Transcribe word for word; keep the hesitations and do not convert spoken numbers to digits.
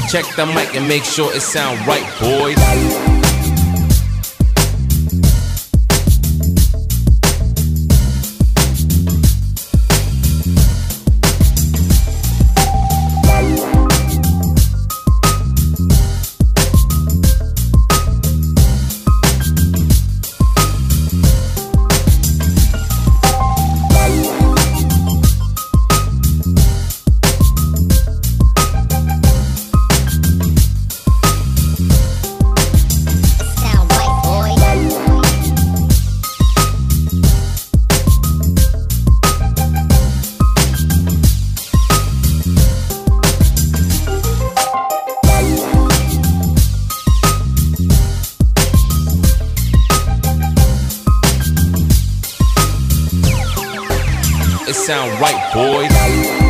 Check the mic and make sure it sound right, boys. It sound right, boys.